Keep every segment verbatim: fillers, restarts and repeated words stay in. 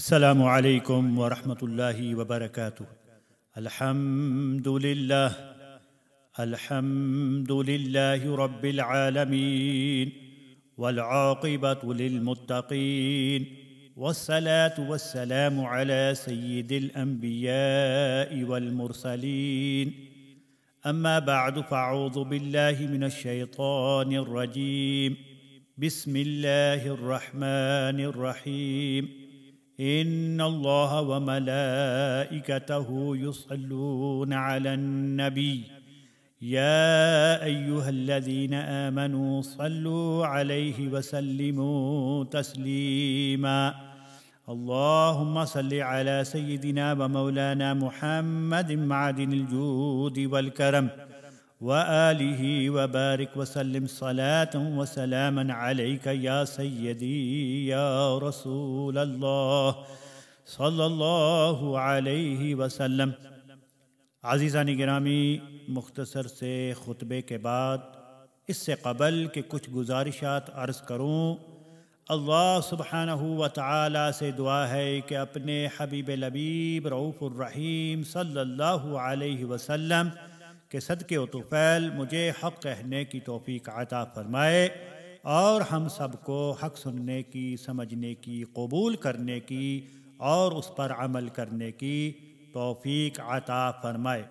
السلام علیکم ورحمۃ اللہ وبرکاتہ۔ الحمد للہ الحمد للہ رب العالمین والعاقبۃ للمتقین والصلاة والسلام علی سید الانبیاء والمرسلین اما بعد فاعوذ باللہ من الشیطان الرجیم بسم اللہ الرحمن الرحیم ان اللہ وملائکتہ یصلون علی النبی یا ایہا الذین آمنوا صلوا علیہ وسلموا تسلیما اللہم صل علی سیدنا ومولانا محمد معدن الجود والکرم وآلہ وبارک وسلم صلاة وسلاما علیک یا سیدی یا رسول اللہ صلی اللہ علیہ وسلم۔ عزیزان گرامی، مختصر سے خطبے کے بعد اس سے قبل کہ کچھ گزارشات عرض کروں، اللہ سبحانہ و تعالی سے دعا ہے کہ اپنے حبیب لبیب رؤوف الرحیم صلی اللہ علیہ وسلم کہ صدقے و طفیل مجھے حق کہنے کی توفیق عطا فرمائے اور ہم سب کو حق سننے کی، سمجھنے کی، قبول کرنے کی اور اس پر عمل کرنے کی توفیق عطا فرمائے۔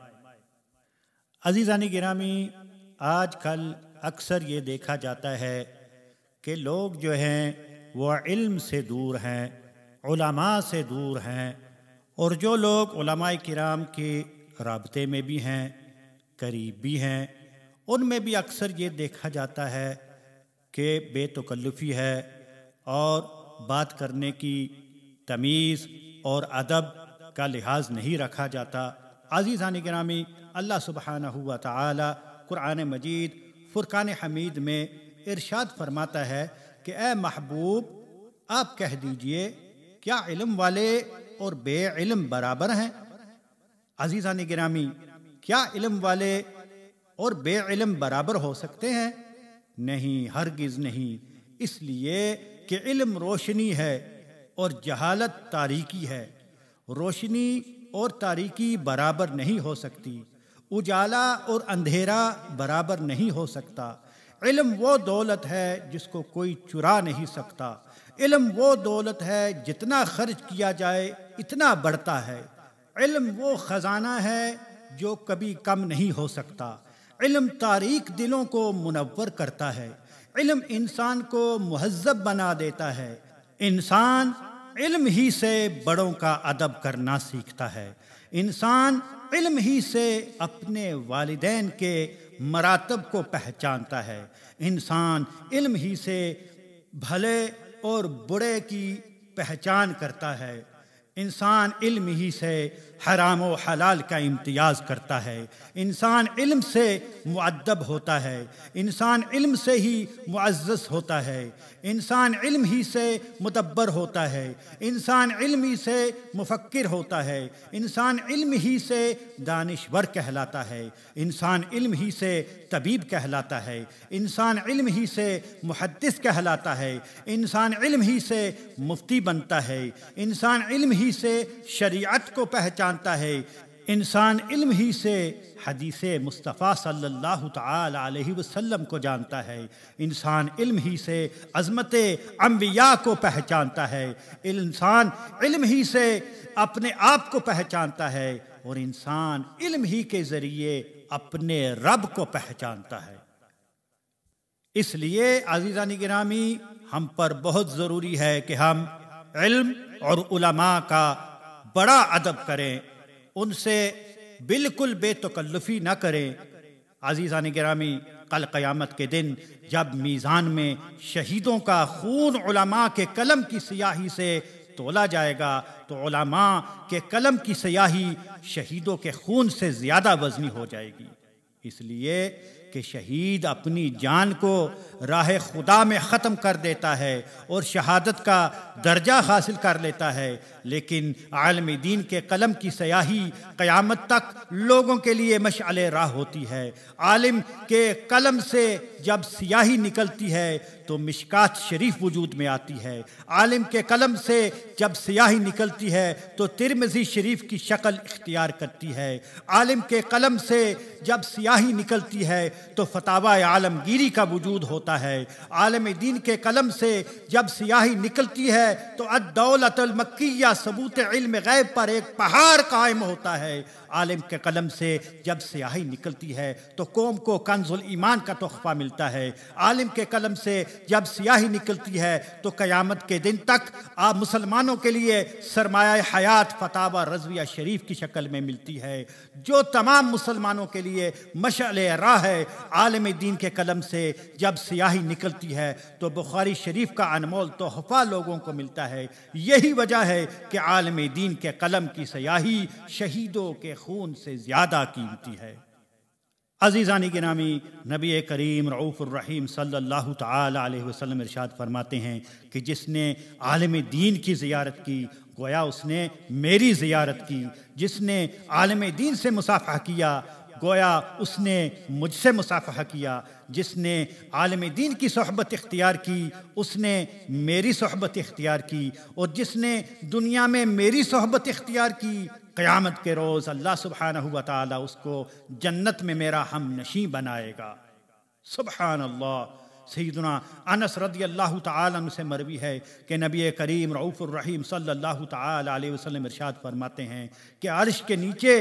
عزیزان گرامی، آج کل اکثر یہ دیکھا جاتا ہے کہ لوگ جو ہیں وہ علم سے دور ہیں، علماء سے دور ہیں، اور جو لوگ علماء کرام کے رابطے میں بھی ہیں، قریب بھی ہیں، ان میں بھی اکثر یہ دیکھا جاتا ہے کہ بے تکلفی ہے اور بات کرنے کی تمیز اور ادب کا لحاظ نہیں رکھا جاتا۔ عزیزان گرامی، اللہ سبحانہ و تعالی قرآن مجید فرقان حمید میں ارشاد فرماتا ہے کہ اے محبوب، آپ کہہ دیجئے کیا علم والے اور بے علم برابر ہیں؟ عزیزان گرامی، کیا علم والے اور بے علم برابر ہو سکتے ہیں؟ نہیں، ہرگز نہیں، اس لیے کہ علم روشنی ہے اور جہالت تاریکی ہے۔ روشنی اور تاریکی برابر نہیں ہو سکتی، اجالا اور اندھیرا برابر نہیں ہو سکتا۔ علم وہ دولت ہے جس کو کوئی چرا نہیں سکتا۔ علم وہ دولت ہے جتنا خرچ کیا جائے اتنا بڑھتا ہے۔ علم وہ خزانہ ہے جو کبھی کم نہیں ہو سکتا۔ علم تاریک دلوں کو منور کرتا ہے۔ علم انسان کو مہذب بنا دیتا ہے۔ انسان علم ہی سے بڑوں کا ادب کرنا سیکھتا ہے۔ انسان علم ہی سے اپنے والدین کے مراتب کو پہچانتا ہے۔ انسان علم ہی سے بھلے اور برے کی پہچان کرتا ہے۔ انسان علم ہی سے حرام و حلال کا امتیاز کرتا ہے۔ انسان علم سے مؤدب ہوتا ہے۔ انسان علم سے ہی معزز ہوتا ہے۔ انسان علم ہی سے مدبر ہوتا ہے۔ انسان علم ہی سے مفکر ہوتا ہے۔ انسان علم ہی سے دانشور کہلاتا ہے۔ انسان علم ہی سے طبیب کہلاتا ہے۔ انسان علم ہی سے محدث کہلاتا ہے۔ انسان علم ہی سے مفتی بنتا ہے۔ انسان علم ہی سے شریعت کو پہچانتا ہے۔ انسان علم ہی سے حدیث مصطفیٰ صلی اللہ تعالی علیہ وسلم کو جانتا ہے۔ انسان علم ہی سے عظمت انبیاء کو پہچانتا ہے۔ انسان علم ہی سے اپنے آپ کو پہچانتا ہے، اور انسان علم ہی کے ذریعے اپنے رب کو پہچانتا ہے۔ اس لیے عزیزان گرامی، ہم پر بہت ضروری ہے کہ ہم علم اور علماء کا بڑا ادب کریں، ان سے بالکل بے تکلفی نہ کریں۔ عزیزان گرامی، کل قیامت کے دن جب میزان میں شہیدوں کا خون علماء کے قلم کی سیاہی سے تولا جائے گا تو علماء کے قلم کی سیاہی شہیدوں کے خون سے زیادہ وزنی ہو جائے گی۔ اس لیے کہ شہید اپنی جان کو راہ خدا میں ختم کر دیتا ہے اور شہادت کا درجہ حاصل کر لیتا ہے، لیکن عالم دین کے قلم کی سیاہی قیامت تک لوگوں کے لیے مشعل راہ ہوتی ہے۔ عالم کے قلم سے جب سیاہی نکلتی ہے تو مشکات شریف وجود میں آتی ہے۔ عالم کے قلم سے جب سیاہی نکلتی ہے تو ترمذی شریف کی شکل اختیار کرتی ہے۔ عالم کے قلم سے جب سیاہی نکلتی ہے تو فتاوی عالمگیری کا وجود ہوتا ہے۔ عالم دین کے قلم سے جب سیاہی نکلتی ہے تو الدولۃ المکیہ ثبوت علم غیب پر ایک پہاڑ قائم ہوتا ہے۔ عالم کے قلم سے جب سیاہی نکلتی ہے تو قوم کو کنز الایمان کا تحفہ ملتا ہے۔ عالم کے قلم سے جب سیاہی نکلتی ہے تو قیامت کے دن تک آپ مسلمانوں کے لیے سرمایہ حیات فتاوی رضویہ شریف کی شکل میں ملتی ہے، جو تمام مسلمانوں کے لیے مشعل راہ ہے۔ عالم دین کے قلم سے جب سیاہی نکلتی ہے تو بخاری شریف کا انمول تحفہ لوگوں کو ملتا ہے۔ یہی وجہ ہے کہ عالم دین کے قلم کی سیاہی شہیدوں کے خون سے زیادہ قیمتی ہے۔ عزیزانی گرامی، نبی کریم رؤوف الرحیم صلی اللہ تعالی علیہ وسلم ارشاد فرماتے ہیں کہ جس نے عالم دین کی زیارت کی گویا اس نے میری زیارت کی، جس نے عالم دین سے مصافحہ کیا گویا اس نے مجھ سے مصافحہ کیا، جس نے عالم دین کی صحبت اختیار کی اس نے میری صحبت اختیار کی، اور جس نے دنیا میں میری صحبت اختیار کی قیامت کے روز اللہ سبحانہ و تعالی اس کو جنت میں میرا ہم نشیں بنائے گا۔ سبحان اللہ۔ سیدنا انس رضی اللہ تعالیٰ عنہ سے مروی ہے کہ نبی کریم رؤوف الرحیم صلی اللہ تعالی علیہ وسلم ارشاد فرماتے ہیں کہ عرش کے نیچے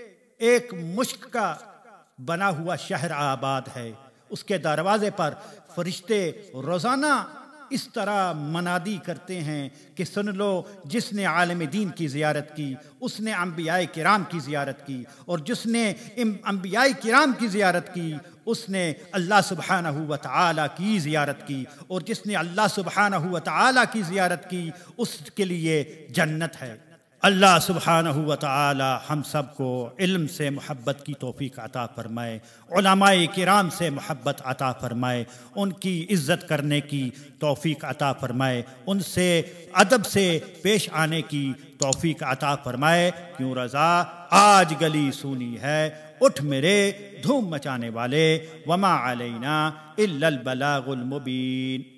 ایک مشک کا بنا ہوا شہر آباد ہے، اس کے دروازے پر فرشتے روزانہ اس طرح منادی کرتے ہیں کہ سن لو، جس نے عالم دین کی زیارت کی اس نے انبیاء کرام کی زیارت کی، اور جس نے انبیاء کرام کی زیارت کی اس نے اللہ سبحانہ و تعالی کی زیارت کی، اور جس نے اللہ سبحانہ و تعالی کی زیارت کی اس کے لیے جنت ہے۔ اللہ سبحانہ و تعالی ہم سب کو علم سے محبت کی توفیق عطا فرمائے، علماء کرام سے محبت عطا فرمائے، ان کی عزت کرنے کی توفیق عطا فرمائے، ان سے ادب سے پیش آنے کی توفیق عطا فرمائے۔ کیوں رضا آج گلی سونی ہے، اٹھ میرے دھوم مچانے والے، وما علینا الا البلاغ المبین۔